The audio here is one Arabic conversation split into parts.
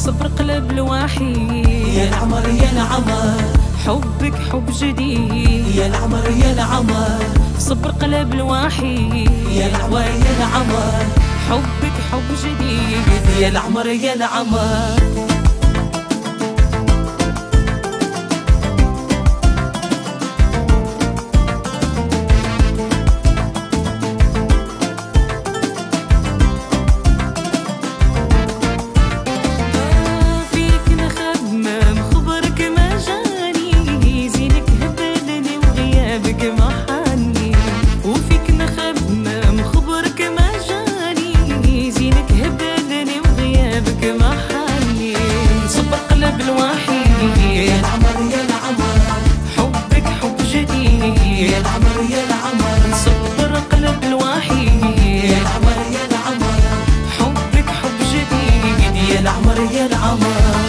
صبر قلب الوحيد يا العمر يا العمر، حبك حب جديد يا العمر يا العمر، صبر قلب الوحيد يا العمر يا العمر، حبك حب جديد يا العمر يا العمر. يا العمر يا العمر، صبر قلب الوحيد يا العمر يا العمر، حبك حب جديد يا العمر يا العمر.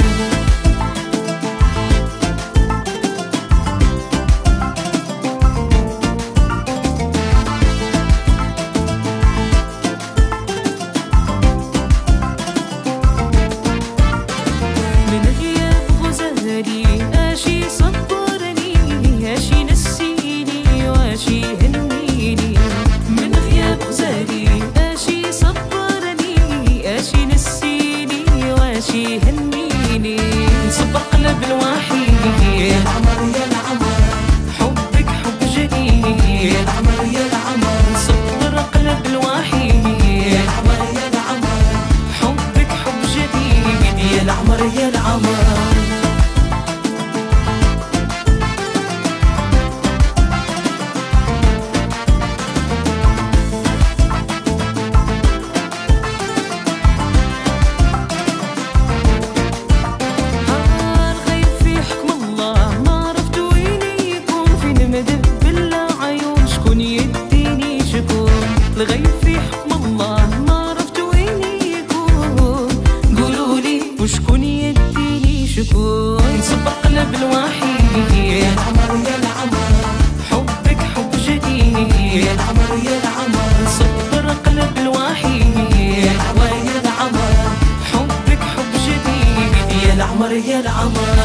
من غياب غزالي اشي صبرني اشي نسيني واشي هنيني، من غياب غزالي اشي صبرني اشي نسيني واشي هنيني، صبر قلب الوحيد يا العمر يا العمر، حبك حب جديد يا العمر يا العمر، صبر قلب الوحيد يا العمر يا العمر، حبك حب جديد يا العمر يا العمر. الغيب في حكم الله ما عرفت وين يكون، قولولي وشكون يديني شكون، صبر قلب الوحيد يا العمر يا العمر، حبك حب جديد يا العمر يا العمر، صبر قلب الوحيد يا العمر يا العمر، حبك حب جديد يا العمر يا العمر.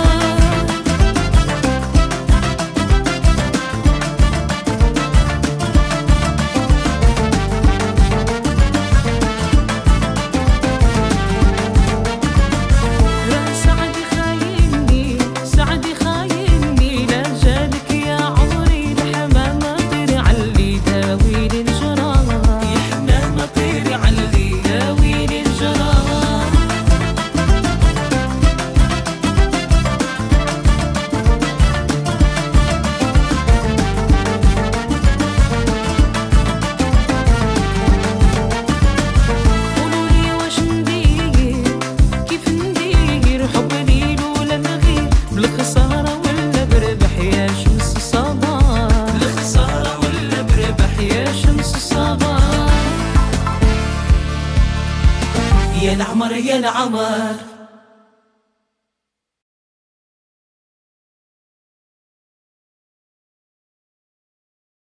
بالخسارة ولا بربح يا شمس الصباح، بالخسارة ولا بربح يا شمس الصباح، يا العمر يا العمر.